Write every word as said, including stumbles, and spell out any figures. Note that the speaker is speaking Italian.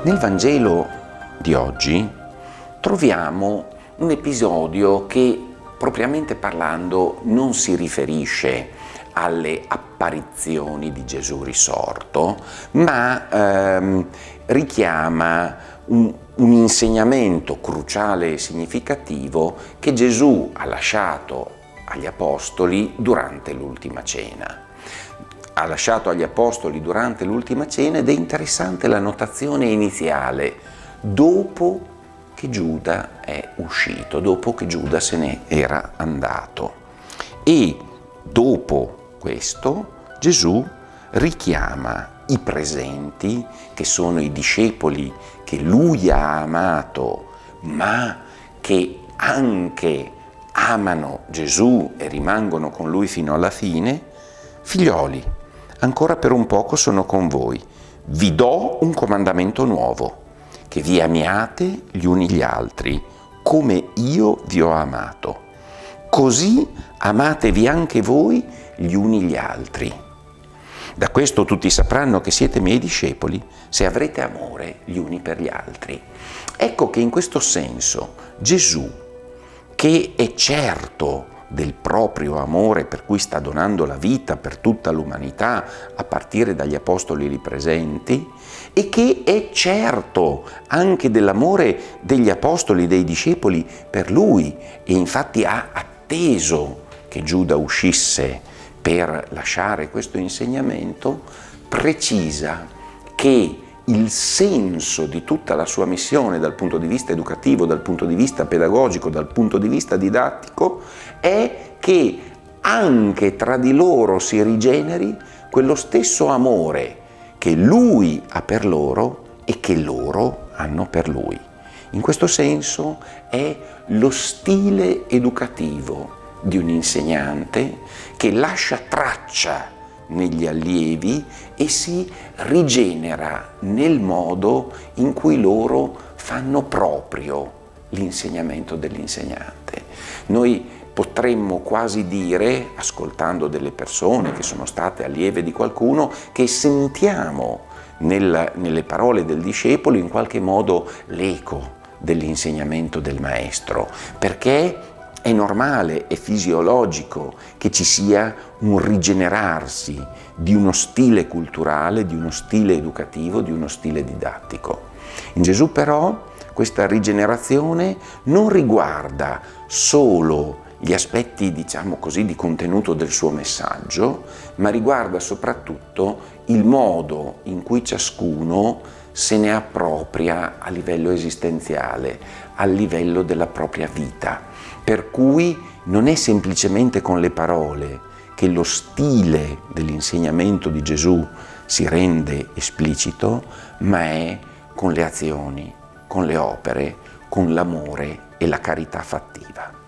Nel Vangelo di oggi troviamo un episodio che, propriamente parlando, non si riferisce alle apparizioni di Gesù risorto, ma ehm, richiama un, un insegnamento cruciale e significativo che Gesù ha lasciato agli Apostoli durante l'ultima cena. Ha lasciato agli Apostoli durante l'ultima cena ed è interessante la notazione iniziale, dopo che Giuda è uscito, dopo che Giuda se ne era andato. E dopo questo Gesù richiama i presenti, che sono i discepoli che lui ha amato, ma che anche amano Gesù e rimangono con lui fino alla fine. Figlioli, ancora per un poco sono con voi. Vi do un comandamento nuovo, che vi amiate gli uni gli altri, come io vi ho amato. Così amatevi anche voi gli uni gli altri. Da questo tutti sapranno che siete miei discepoli, se avrete amore gli uni per gli altri. Ecco che in questo senso Gesù, che è certo del proprio amore per cui sta donando la vita per tutta l'umanità, a partire dagli apostoli lì presenti, e che è certo anche dell'amore degli apostoli, dei discepoli per lui, e infatti ha atteso che Giuda uscisse per lasciare questo insegnamento, precisa che il senso di tutta la sua missione dal punto di vista educativo, dal punto di vista pedagogico, dal punto di vista didattico, è che anche tra di loro si rigeneri quello stesso amore che lui ha per loro e che loro hanno per lui. In questo senso è lo stile educativo di un insegnante che lascia traccia negli allievi e si rigenera nel modo in cui loro fanno proprio l'insegnamento dell'insegnante. Noi potremmo quasi dire, ascoltando delle persone che sono state allieve di qualcuno, che sentiamo nel, nelle parole del discepolo in qualche modo l'eco dell'insegnamento del maestro, perché è normale, è fisiologico che ci sia un rigenerarsi di uno stile culturale, di uno stile educativo, di uno stile didattico. In Gesù però questa rigenerazione non riguarda solo gli aspetti, diciamo così, di contenuto del suo messaggio, ma riguarda soprattutto il modo in cui ciascuno se ne appropria a livello esistenziale, a livello della propria vita. Per cui non è semplicemente con le parole che lo stile dell'insegnamento di Gesù si rende esplicito, ma è con le azioni, con le opere, con l'amore e la carità fattiva.